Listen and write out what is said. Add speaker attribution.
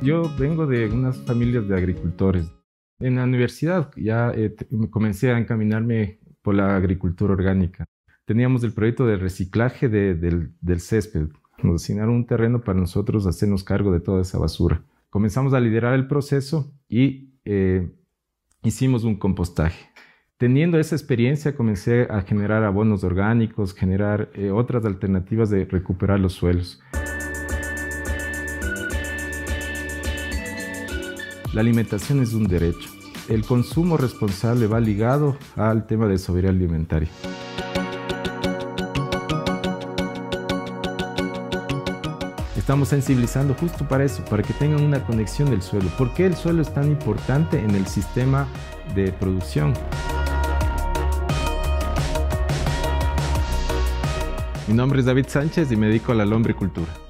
Speaker 1: Yo vengo de unas familias de agricultores. En la universidad ya comencé a encaminarme por la agricultura orgánica. Teníamos el proyecto de reciclaje del césped. Nos asignaron un terreno para nosotros hacernos cargo de toda esa basura. Comenzamos a liderar el proceso y hicimos un compostaje. Teniendo esa experiencia, comencé a generar abonos orgánicos, generar otras alternativas de recuperar los suelos. La alimentación es un derecho. El consumo responsable va ligado al tema de soberanía alimentaria. Estamos sensibilizando justo para eso, para que tengan una conexión del suelo. ¿Por qué el suelo es tan importante en el sistema de producción? Mi nombre es David Sánchez y me dedico a la lombricultura.